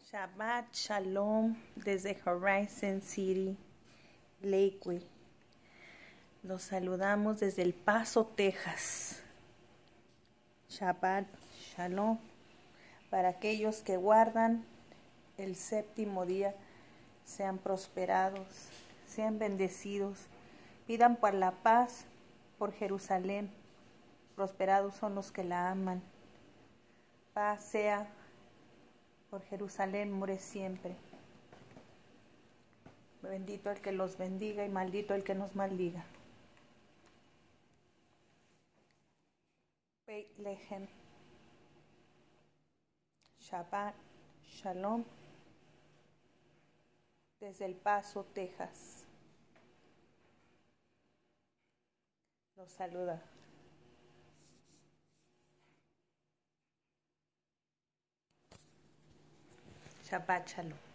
Shabbat Shalom desde Horizon City, Lakewood. Los saludamos desde El Paso, Texas. Shabbat Shalom para aquellos que guardan el séptimo día. Sean prosperados, sean bendecidos. Pidan por la paz, por Jerusalén. Prosperados son los que la aman. Paz sea por Jerusalén, more siempre. Bendito el que los bendiga y maldito el que nos maldiga. Beit Lehem. Shabbat Shalom desde El Paso, Texas. Los saluda Shabbat Shalom.